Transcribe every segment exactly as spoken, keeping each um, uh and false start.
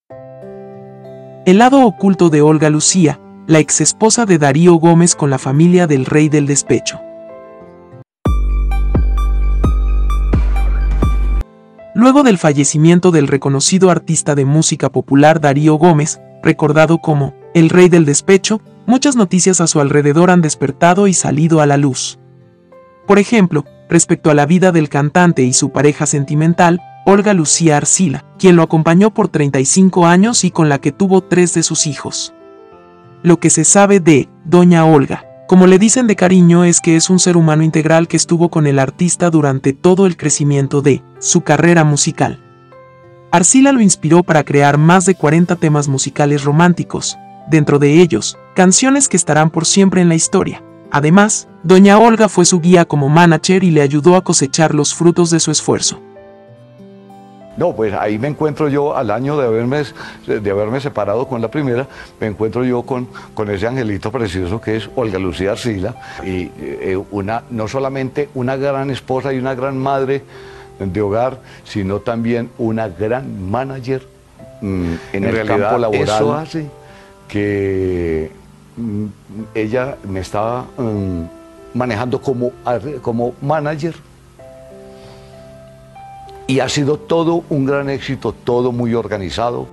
El lado oculto de Olga Lucía, la exesposa de Darío Gómez con la familia del Rey del Despecho. Luego del fallecimiento del reconocido artista de música popular Darío Gómez, recordado como el Rey del Despecho, muchas noticias a su alrededor han despertado y salido a la luz. Por ejemplo, respecto a la vida del cantante y su pareja sentimental, Olga Lucía Arcila, quien lo acompañó por treinta y cinco años y con la que tuvo tres de sus hijos. Lo que se sabe de Doña Olga, como le dicen de cariño, es que es un ser humano integral que estuvo con el artista durante todo el crecimiento de su carrera musical. Arcila lo inspiró para crear más de cuarenta temas musicales románticos, dentro de ellos, canciones que estarán por siempre en la historia. Además, Doña Olga fue su guía como manager y le ayudó a cosechar los frutos de su esfuerzo. No, pues ahí me encuentro yo, al año de haberme, de haberme separado con la primera, me encuentro yo con, con ese angelito precioso que es Olga Lucía Arcila, y eh, una, no solamente una gran esposa y una gran madre de hogar, sino también una gran manager mm, en, en el realidad, campo laboral. Eso hace que mm, ella me estaba mm, manejando como, como manager. Y ha sido todo un gran éxito, todo muy organizado.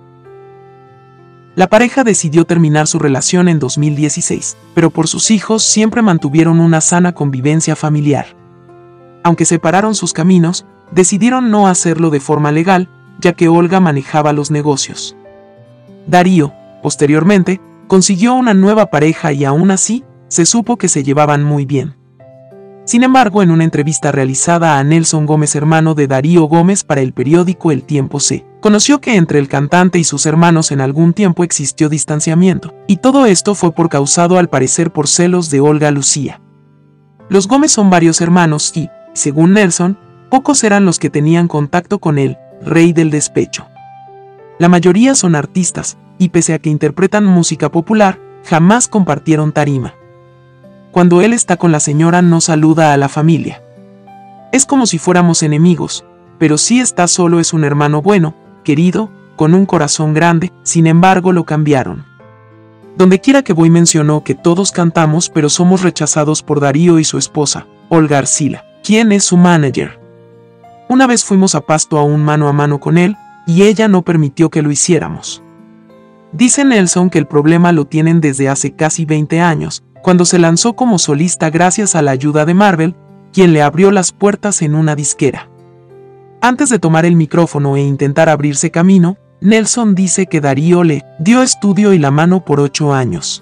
La pareja decidió terminar su relación en dos mil dieciséis, pero por sus hijos siempre mantuvieron una sana convivencia familiar. Aunque separaron sus caminos, decidieron no hacerlo de forma legal, ya que Olga manejaba los negocios. Darío, posteriormente, consiguió una nueva pareja y aún así, se supo que se llevaban muy bien. Sin embargo, en una entrevista realizada a Nelson Gómez, hermano de Darío Gómez, para el periódico El Tiempo, se conoció que entre el cantante y sus hermanos en algún tiempo existió distanciamiento, y todo esto fue por causado al parecer por celos de Olga Lucía. Los Gómez son varios hermanos y, según Nelson, pocos eran los que tenían contacto con el Rey del Despecho. La mayoría son artistas, y pese a que interpretan música popular, jamás compartieron tarima. Cuando él está con la señora no saluda a la familia. Es como si fuéramos enemigos, pero si está solo es un hermano bueno, querido, con un corazón grande. Sin embargo lo cambiaron. Donde quiera que voy mencionó que todos cantamos pero somos rechazados por Darío y su esposa, Olga Arcila, quien es su manager. Una vez fuimos a Pasto a un mano a mano con él, y ella no permitió que lo hiciéramos. Dice Nelson que el problema lo tienen desde hace casi veinte años, cuando se lanzó como solista gracias a la ayuda de Marvel, quien le abrió las puertas en una disquera. Antes de tomar el micrófono e intentar abrirse camino, Nelson dice que Darío le dio estudio y la mano por ocho años.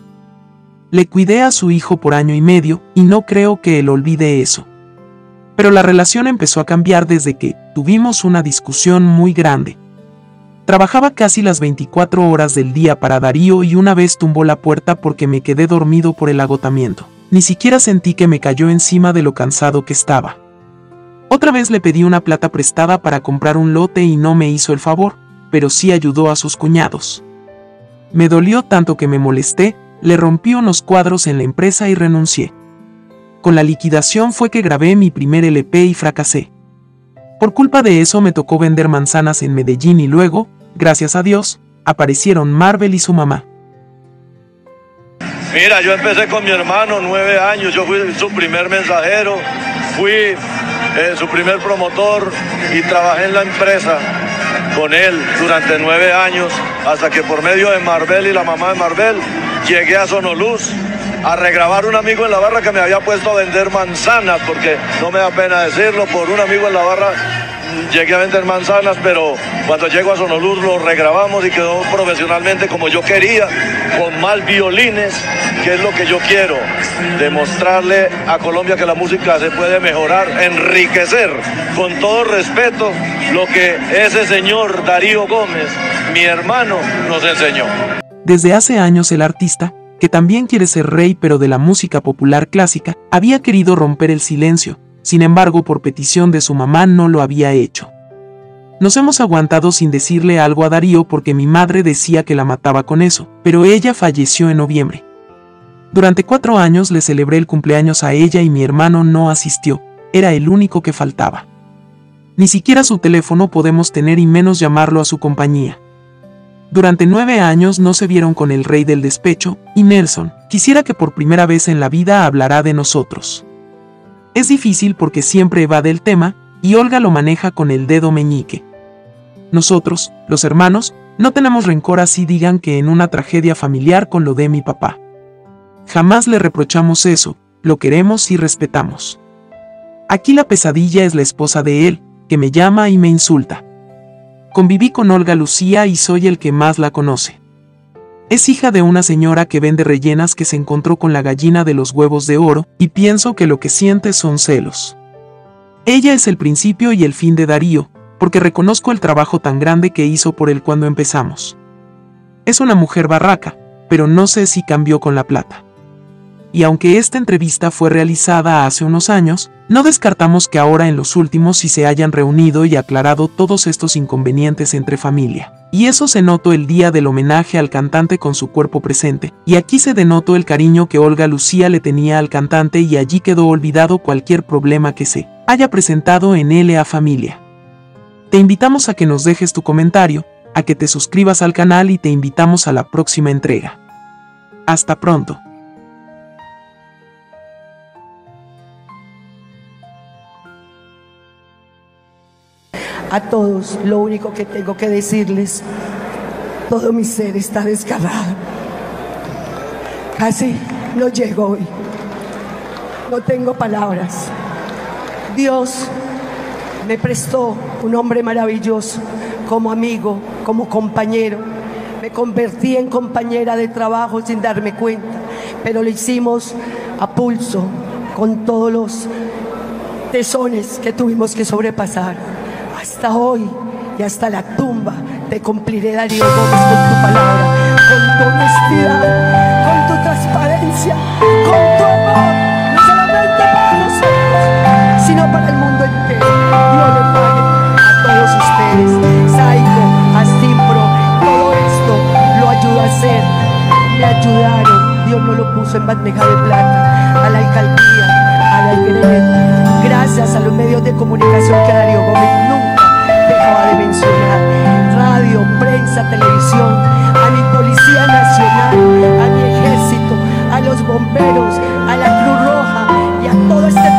Le cuidé a su hijo por año y medio, y no creo que él olvide eso. Pero la relación empezó a cambiar desde que tuvimos una discusión muy grande. Trabajaba casi las veinticuatro horas del día para Darío y una vez tumbó la puerta porque me quedé dormido por el agotamiento. Ni siquiera sentí que me cayó encima de lo cansado que estaba. Otra vez le pedí una plata prestada para comprar un lote y no me hizo el favor, pero sí ayudó a sus cuñados. Me dolió tanto que me molesté, le rompí unos cuadros en la empresa y renuncié. Con la liquidación fue que grabé mi primer L P y fracasé. Por culpa de eso me tocó vender manzanas en Medellín y luego, gracias a Dios, aparecieron Marvel y su mamá. Mira, yo empecé con mi hermano, nueve años, yo fui su primer mensajero, fui eh, su primer promotor y trabajé en la empresa con él durante nueve años, hasta que por medio de Marvel y la mamá de Marvel, llegué a Sonoluz a regrabar un amigo en la barra que me había puesto a vender manzanas, porque no me da pena decirlo, por un amigo en la barra llegué a vender manzanas, pero cuando llego a Sonoluz lo regrabamos y quedó profesionalmente como yo quería, con más violines, que es lo que yo quiero, demostrarle a Colombia que la música se puede mejorar, enriquecer, con todo respeto, lo que ese señor Darío Gómez, mi hermano, nos enseñó. Desde hace años el artista, que también quiere ser rey pero de la música popular clásica, había querido romper el silencio, sin embargo por petición de su mamá no lo había hecho. Nos hemos aguantado sin decirle algo a Darío porque mi madre decía que la mataba con eso, pero ella falleció en noviembre. Durante cuatro años le celebré el cumpleaños a ella y mi hermano no asistió, era el único que faltaba. Ni siquiera su teléfono podemos tener y menos llamarlo a su compañía. Durante nueve años no se vieron con el rey del despecho, y Nelson quisiera que por primera vez en la vida hablará de nosotros. Es difícil porque siempre evade el tema, y Olga lo maneja con el dedo meñique. Nosotros, los hermanos, no tenemos rencor así digan que en una tragedia familiar con lo de mi papá. Jamás le reprochamos eso, lo queremos y respetamos. Aquí la pesadilla es la esposa de él, que me llama y me insulta. Conviví con Olga Lucía y soy el que más la conoce. Es hija de una señora que vende rellenas que se encontró con la gallina de los huevos de oro, y pienso que lo que siente son celos. Ella es el principio y el fin de Darío, porque reconozco el trabajo tan grande que hizo por él cuando empezamos. Es una mujer barraca, pero no sé si cambió con la plata. Y aunque esta entrevista fue realizada hace unos años, no descartamos que ahora en los últimos sí se hayan reunido y aclarado todos estos inconvenientes entre familia. Y eso se notó el día del homenaje al cantante con su cuerpo presente, y aquí se denotó el cariño que Olga Lucía le tenía al cantante y allí quedó olvidado cualquier problema que se haya presentado en L A Familia. Te invitamos a que nos dejes tu comentario, a que te suscribas al canal y te invitamos a la próxima entrega. Hasta pronto. A todos, lo único que tengo que decirles, todo mi ser está desgarrado. Casi no llego hoy. No tengo palabras. Dios me prestó un hombre maravilloso, como amigo, como compañero. Me convertí en compañera de trabajo sin darme cuenta, pero lo hicimos a pulso, con todos los tesones que tuvimos que sobrepasar. Hasta hoy y hasta la tumba te cumpliré, Darío Gómez, con tu palabra, con tu honestidad, con tu transparencia, con tu amor, no solamente para nosotros, sino para el mundo entero. Dios le pague a todos ustedes. Saico, Asimpro, todo esto lo ayudó a hacer, me ayudaron. Dios no lo puso en bandeja de plata. A la alcaldía, a la iglesia, gracias a los medios de comunicación que Darío Gómez nunca dejaba de mencionar, radio, prensa, televisión, a mi Policía Nacional, a mi Ejército, a los bomberos, a la Cruz Roja y a todo este